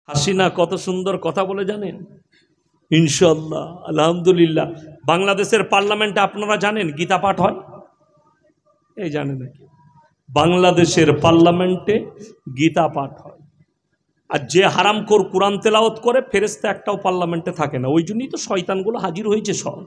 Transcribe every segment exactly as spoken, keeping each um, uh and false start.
হাসিনা কত সুন্দর কথা বলে জানেন? ইনশাআল্লাহ, আলহামদুলিল্লাহ। বাংলাদেশের পার্লামেন্টে আপনারা জানেন গীতা পাঠ হয়? এই জানেন নাকি? বাংলাদেশের পার্লামেন্টে গীতা পাঠ হয়। আর যে হারামখোর কোরআন তেলাওয়াত করে ফেরেশতা একটাও পার্লামেন্টে থাকে না। ওই জন্যই তো শয়তানগুলো হাজির হয়েছে সব।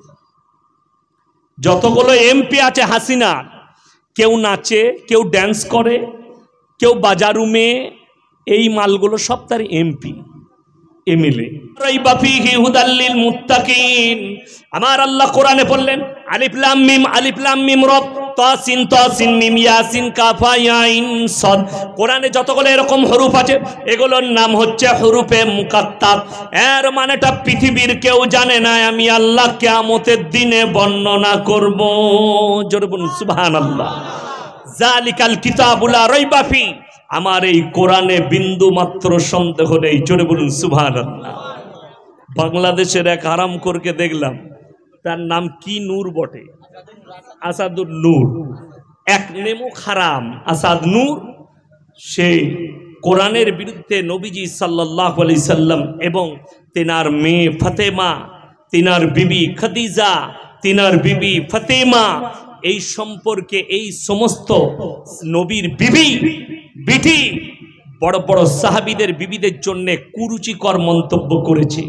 যতগুলো এমপি আছে হাসিনা, কেউ নাচে, কেউ ড্যান্স করে, কেউ বাজারুমে, এই মালগুলো সব তার এমপি এমএলএ। রাইবা ফীহি হুদাল লিল মুত্তাকিন। আমার আল্লাহ কোরআনে বললেন আলিফ লাম মিম আলিফ লাম মিম র তাসিন তাসিন মিম ইয়াসিন কাফ ইয়া আইন সাদ। কোরআনে যতগুলো এরকম হরফ আছে এগুলোর নাম হচ্ছে হরফে মুকাত্তাব। এর মানেটা পৃথিবীর কেউ জানে না, আমি আল্লাহ কিয়ামতের দিনে বর্ণনা করব। জোরে বলুন সুবহানাল্লাহ। যালিকাল কিতাবু লা রাইবা ফী। আমার এই কোরআনে বিন্দু মাত্র সন্দেহ নেই। জোরে বলুন সুবহানাল্লাহ। বাংলাদেশের এক হারামখোরকে দেখলাম, তার নাম কি নূর বটে, আসাদুর নূর, এক নেমুক হারাম আসাদ নূর। সে কোরআনের বিরুদ্ধে নবীজি সাল্লাল্লাহু আলাইহি সাল্লাম এবং তিনার মেয়ে ফাতেমা, তিনার বিবি খাদিজা, তিনার বিবি ফাতেমা, এই সম্পর্কে এই সমস্ত নবীর বিবি বিটি বড় বড় সাহাবীদের বিবিদের জন্য কুরুচিকর মন্তব্য করেছে।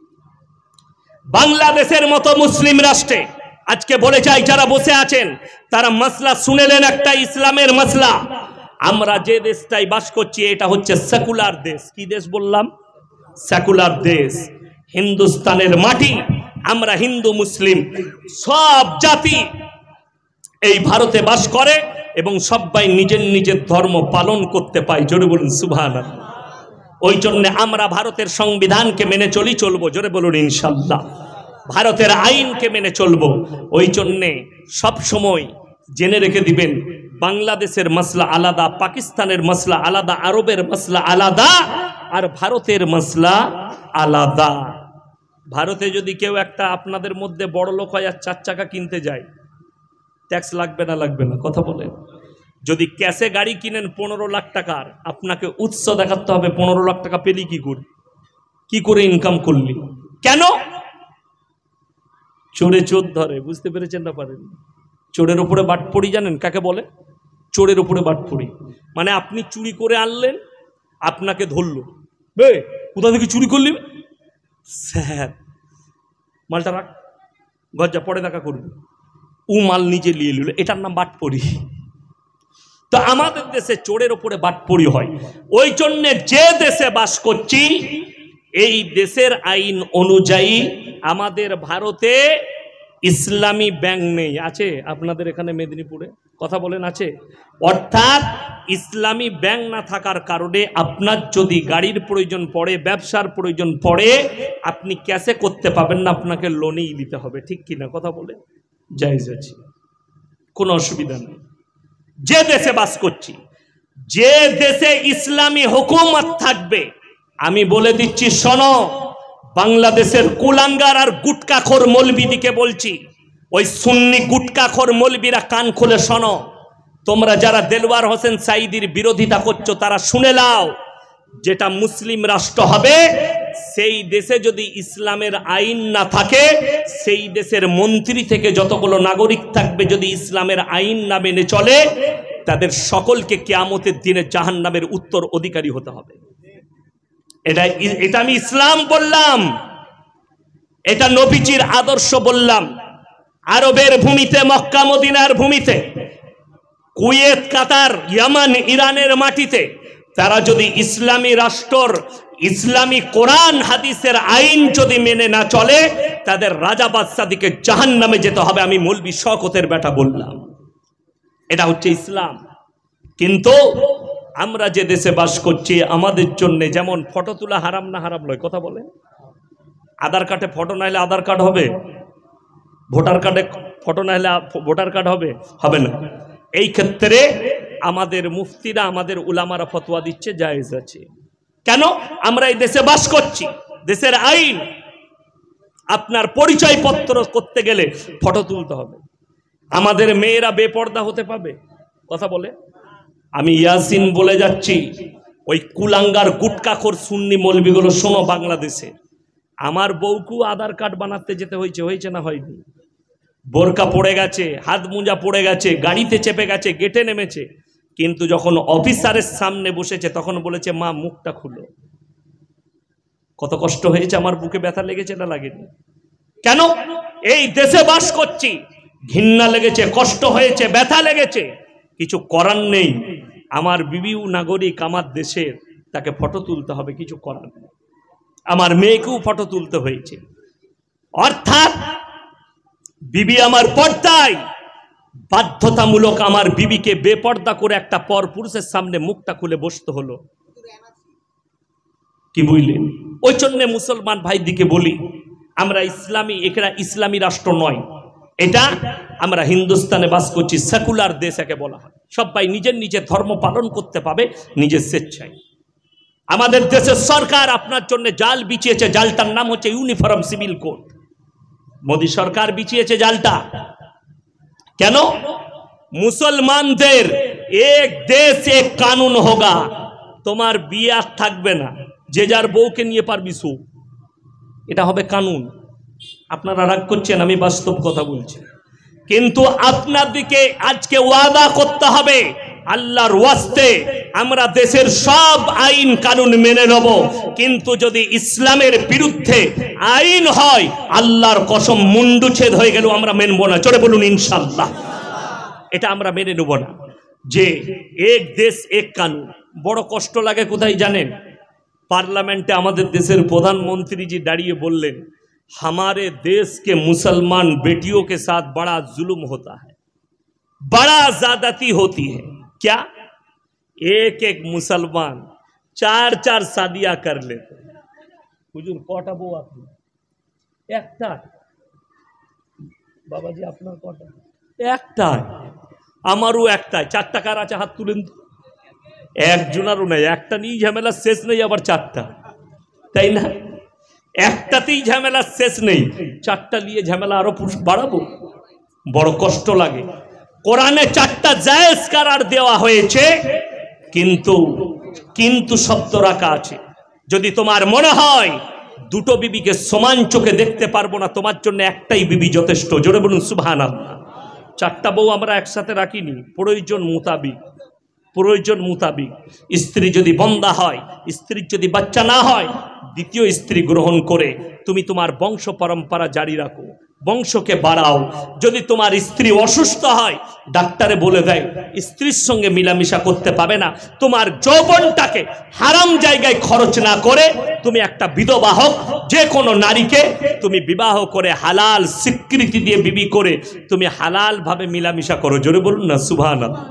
বাংলাদেশের মতো মুসলিম রাষ্ট্রে আজকে বলে চাই যারা বসে আছেন তারা মাসলা শুনেলেন, একটা ইসলামের মাসলা। আমরা যে দেশটাই বাস করছি এটা হচ্ছে সেকুলার দেশ। কি দেশ বললাম? সেকুলার দেশ। হিন্দুস্তানের মাটি, আমরা হিন্দু মুসলিম সব জাতি এই ভারতে বাস করে এবং সবাই নিজের নিজের ধর্ম পালন করতে পায়। জোরে বলুন সুবহানাল্লাহ। ওই জন্য আমরা ভারতের সংবিধানকে মেনে চলি, চলবো। জোরে বলুন ইনশাআল্লাহ। ভারতের আইনকে মেনে চলবো। ওই জন্যে সব সময় জেনে রেখে দিবেন, বাংলাদেশের মাসলা আলাদা, পাকিস্তানের মাসলা আলাদা, আরবের মাসলা আলাদা, আর ভারতের মাসলা আলাদা। ভারতে যদি কেউ একটা আপনাদের মধ্যে বড় লোক হয় আর চার চাকা কিনতে যায়, ট্যাক্স লাগবে না? লাগবে না? কথা বলেন। যদি ক্যাশে গাড়ি কিনেন পনেরো লাখ টাকার, আপনাকে উৎস দেখাতে হবে পনেরো লাখ টাকা পেলি কি করে, কি করে ইনকাম করলি। কেন? চোরে চোর ধরে। বুঝতে পেরেছেন না? পারেন? চোরের উপরে বাটপড়ি জানেন কাকে বলে? চোরের উপরে বাটপড়ি মানে আপনি চুরি করে আনলেন, আপনাকে ধরলো, বে কোথা থেকে চুরি করলি, স্যার মালটা রাখ, ঘর যা, পরে দেখা করবি। ও মাল নিজে নিয়ে নিল, এটার নাম বাটপড়ি। তো আমাদের দেশে চোরের উপরে বাটপড়ি হয়। ওই জন্য যে দেশে বাস করছি এই দেশের আইন অনুযায়ী আমাদের ভারতে ইসলামী ব্যাংক নেই। আছে আপনাদের এখানে মেদিনীপুরে? কথা বলেন, আছে? অর্থাৎ ইসলামী ব্যাংক না থাকার কারণে আপনার যদি গাড়ির প্রয়োজন পড়ে, ব্যবসার প্রয়োজন পড়ে, আপনি ক্যাশে করতে পাবেন না, আপনাকে লোনেই নিতে হবে। ঠিক কিনা? কথা বলে জায়েজ আছে, কোনো অসুবিধা নেই। যে দেশে বাস করছি, যে দেশে ইসলামী হুকুমত থাকবে, আমি বলে দিচ্ছি শোনো, বাংলাদেশের কুলাঙ্গার আর গুটকাখোর মৌলবীদিকে বলছি, ওই সুন্নি গুটকাখোর মৌলবীরা কান খুলে শোনো। তোমরা যারা দেলওয়ার হোসেন সাঈদীর বিরোধিতা করছো তারা শুনে নাও, যেটা মুসলিম রাষ্ট্র হবে সেই দেশে যদি ইসলামের আইন না থাকে, সেই দেশের মন্ত্রী থেকে যতগুলো নাগরিক থাকবে যদি ইসলামের আইন না মেনে চলে, তাদের সকলকে কিয়ামতের দিনে জাহান্নামের উত্তর অধিকারী হতে হবে। এটা এটা আমি ইসলাম বললাম, এটা নবীজির আদর্শ বললাম। আরবের ভূমিতে, মক্কা মদিনার ভূমিতে, কুয়েত, কাতার, ইয়ামান, ইরানের মাটিতে তারা যদি ইসলামী রাষ্ট্র, ইসলামী কোরআন হাদিসের আইন যদি মেনে না চলে, তাদের রাজা বাদশাদিকে জাহান্নামে যেতে হবে। আমি মৌলবি শওকতের বেটা বললাম, এটা হচ্ছে ইসলাম। কিন্তু আমরা যে দেশে বাস করছি আমাদের জন্য যেমন ফটো তোলা হারাম না হারাম নয়? কথা বলে। আধার কার্ডে ফটো না হলে আধার কার্ড হবে? ভোটার কার্ডে ফটো না হলে ভোটার কার্ড হবে? হবে না। এই ক্ষেত্রে আমাদের মুফতিরা, আমাদের উলামারা ফতোয়া দিচ্ছে জায়েজ আছে। কেন? আমরা এই দেশে বাস করছি, দেশের আইন। আপনার পরিচয়পত্র করতে গেলে ফটো তুলতে হবে। আমাদের মেয়েরা বেপর্দা হতে পাবে? কথা বলে। আমি ইয়াসিন বলে যাচ্ছি, ওই কুলাঙ্গার গুটকাখোর সুন্নি মৌলবিগুলো, শোনো বাংলাদেশে আমার বউকেও আধার কার্ড বানাতে যেতে হয়েছে, হয়েছে না হয়নি? বোরকা পড়ে গেছে, হাত মোজা পড়ে গেছে, গাড়িতে চেপে গেছে, গেটে নেমেছে, কিন্তু যখন অফিসারের সামনে বসেছে তখন বলেছে মা মুখটা খুলো। কত কষ্ট হয়েছে, আমার বুকে ব্যথা লেগেছে না লাগেনি? কেন? এই দেশে বাস করছি, ঘৃণা লেগেছে, কষ্ট হয়েছে, ব্যথা লেগেছে, কিছু করার নেই। আমার বিবিও নাগরিক আমার দেশের, তাকে ফটো তুলতে হবে, কিছু করার নেই। আমার মেয়েকেও ফটো তুলতে হয়েছে। অর্থাৎ বিবি আমার পর্দায়, বাধ্যতামূলক আমার বিবিকে বেপর্দা করে একটা পর পুরুষের সামনে মুখটা খুলে বসতে হলো। কি বুঝলেন? ওই জন্য মুসলমান ভাই দিকে বলি, আমরা ইসলামী, এটা ইসলামী রাষ্ট্র নয়, এটা আমরা হিন্দুস্তানে বাস করছি, সেকুলার দেশ একে বলা হয়। সবাই নিজের নিজের ধর্ম পালন করতে পাবে নিজের স্বেচ্ছায়। আমাদের দেশের সরকার আপনার জন্য জাল বিছিয়েছে, জালটার নাম হচ্ছে ইউনিফর্ম সিভিল কোড। মোদী সরকার বিছিয়েছে জালটা। কেন? মুসলমানদের এক দেশ এক কানুন হোগা, তোমার বিয়ে আর থাকবে না, যে যার বউকে নিয়ে পারবি সু, এটা হবে কানুন। আপনারা রাগ করছেন, আমি বাস্তব কথা বলছি। কিন্তু আপনাদেরকে আজকে ওয়াদা করতে হবে, আল্লাহর ওয়াস্তে আমরা দেশের সব আইন কানুন মেনে নেব, কিন্তু যদি ইসলামের বিরুদ্ধে আইন হয়, আল্লাহর কসম মুন্ডুচ্ছেদ হয়ে গেল আমরা মেনব না। চলে বলুন ইনশাআল্লাহ। এটা আমরা মেনে নেব না, যে এক দেশ এক কানুন। বড় কষ্ট লাগে কোথায় জানেন? পার্লামেন্টে আমাদের দেশের প্রধানমন্ত্রী জি দাঁড়িয়ে বললেন, हमारे देश के मुसलमान बेटियों के साथ बड़ा जुल्म होता है, बड़ा ज्यादती होती है। क्या? एक एक मुसलमान चार चार शादियां कर लेते हैं। हुजूर कटा बউ আপনি? একটা। বাবাজি আপনার কটা? একটাই। আমারও একটাই। চারটা কার আছে হাত তুলেন তো। একজনেরও নাই, একটা নিয়ে ঝামেলা শেষ নেই, আবার চারটা, তাই না? একটাতেই ঝামেলা শেষ নেই, চারটা নিয়ে ঝামেলা আরো বাড়াবো, বড় কষ্ট লাগে। কোরআনে চারটা জায়েজ করার দেওয়া হয়েছে, কিন্তু কিন্তু শব্দ রাখা আছে। যদি তোমার মনে হয় দুটো বিবিকে সমান চোখে দেখতে পারবো না, তোমার জন্য একটাই বিবি যথেষ্ট। জোরে বলুন সুবহানাল্লাহ। চারটা বউ আমরা একসাথে রাখিনি, প্রয়োজন মোতাবিক, প্রয়োজন মোতাবিক। স্ত্রী যদি বন্দা হয়, স্ত্রীর যদি বাচ্চা না হয়, দ্বিতীয় স্ত্রী গ্রহণ করে তুমি তোমার বংশ পরম্পরা জারি রাখো, বংশকে বাড়াও। যদি তোমার স্ত্রী অসুস্থ হয়, ডাক্তারে বলে দেয় স্ত্রীর সঙ্গে মিলামিশা করতে পাবে না, তোমার যৌবনটাকে হারাম জায়গায় খরচ না করে তুমি একটা বিধবা হোক, যে কোনো নারীকে তুমি বিবাহ করে হালাল স্বীকৃতি দিয়ে বিবি করে তুমি হালাল ভাবে মিলামিশা করো। জোরে বলুন না সুবহানাল্লাহ।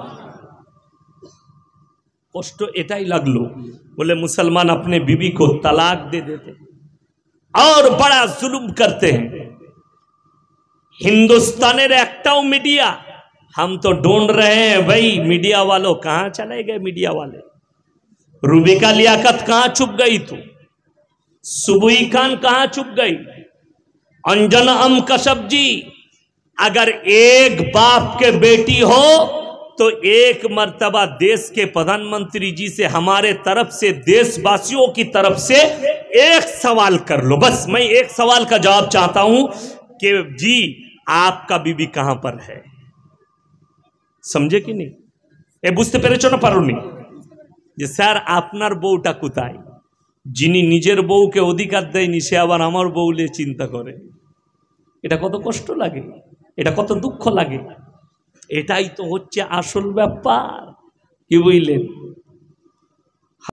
কষ্ট এটাই লাগলো, बोले मुसलमान अपने बीवी को तलाक दे देते और बड़ा जुल्म करते हैं। हिंदुस्तानेर एकटाओ मीडिया, हम तो ढूंढ रहे हैं भाई मीडिया वालों कहाँ चले गए? मीडिया वाले रूबिका लियाकत कहाँ छुप गई? तू सुबुई खान कहाँ छुप गई? अंजना अम कश्यप जी, अगर एक बाप के बेटी हो तो एक मर्तबा देश के प्रधानमंत्री जी से, हमारे तरफ से, देशवासियों की तरफ से एक सवाल कर लो। बस मैं एक सवाल का जवाब चाहता हूं कि जी आपका बीबी कहां पर है? समझे कि नहीं? ए बुझते पेरेছো না পারোনি? যে স্যার আপনার বউটা কোথায়? যিনি নিজের বউকে অধিকার দেয়নি সে আবার আমার বউ নিয়ে চিন্তা করে। এটা কত কষ্ট লাগে, এটা কত দুঃখ লাগে। এটাই তো হচ্ছে আসল ব্যাপার। কি বুঝলেন?